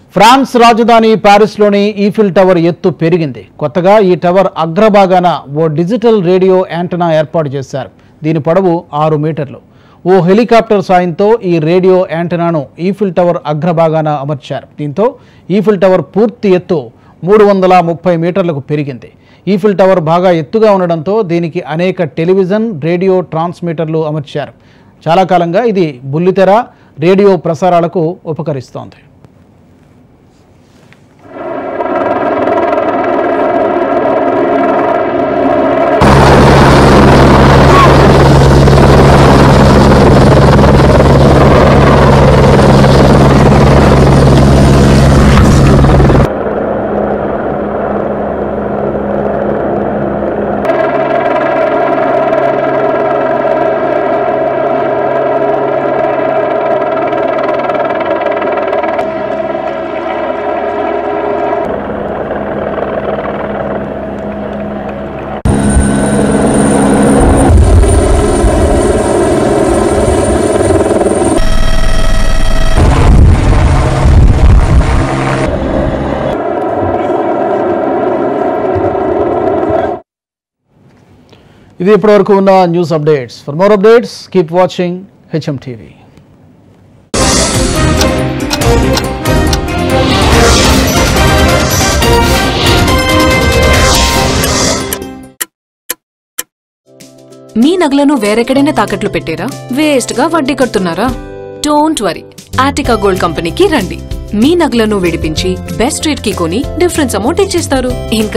France రాజధాని ప్యారిస్లోని Eiffel tower ఎత్తు పెరిగింది. కొత్తగా ఈ టవర్ అగ్రభాగాన ఓ డిజిటల్ రేడియో యాంటెనా ఏర్పాటు చేశారు. దీని పొడవు 6 మీటర్లు. ఓ హెలికాప్టర్ సాయంతో ఈ రేడియో యాంటెనాను ఈఫిల్ టవర్ అగ్రభాగాన అమర్చారు. దీంతో ఈఫిల్ టవర్ పూర్తి ఎత్తు 330 మీటర్లకు పెరిగింది. ఈఫిల్ టవర్ బాగా ఎత్తుగా ఉండడంతో దీనికి అనేక టెలివిజన్, రేడియో ట్రాన్స్మిటర్లు అమర్చారు. చాలా కాలంగా ఇది బుల్లితెర, రేడియో ప్రసారాలకు ఉపకరిస్తోంది. ఇది ఇప్పటివరకు ఉన్న news updates. For more updates keep watching hmtv. మీ నగలను వేరెక్కడైనా తాకట్లు పెట్టారా? వేస్ట్ గా వడ్డీ కడుతున్నారా? డోంట్ వరీ, ఆర్టికా గోల్డ్ కంపెనీకి రండి. మీ నగలను విడిపించి బెస్ట్ రేట్ కి కొని డిఫరెన్స్ అమౌంట్ ఇచ్చేస్తారు. ఇంకా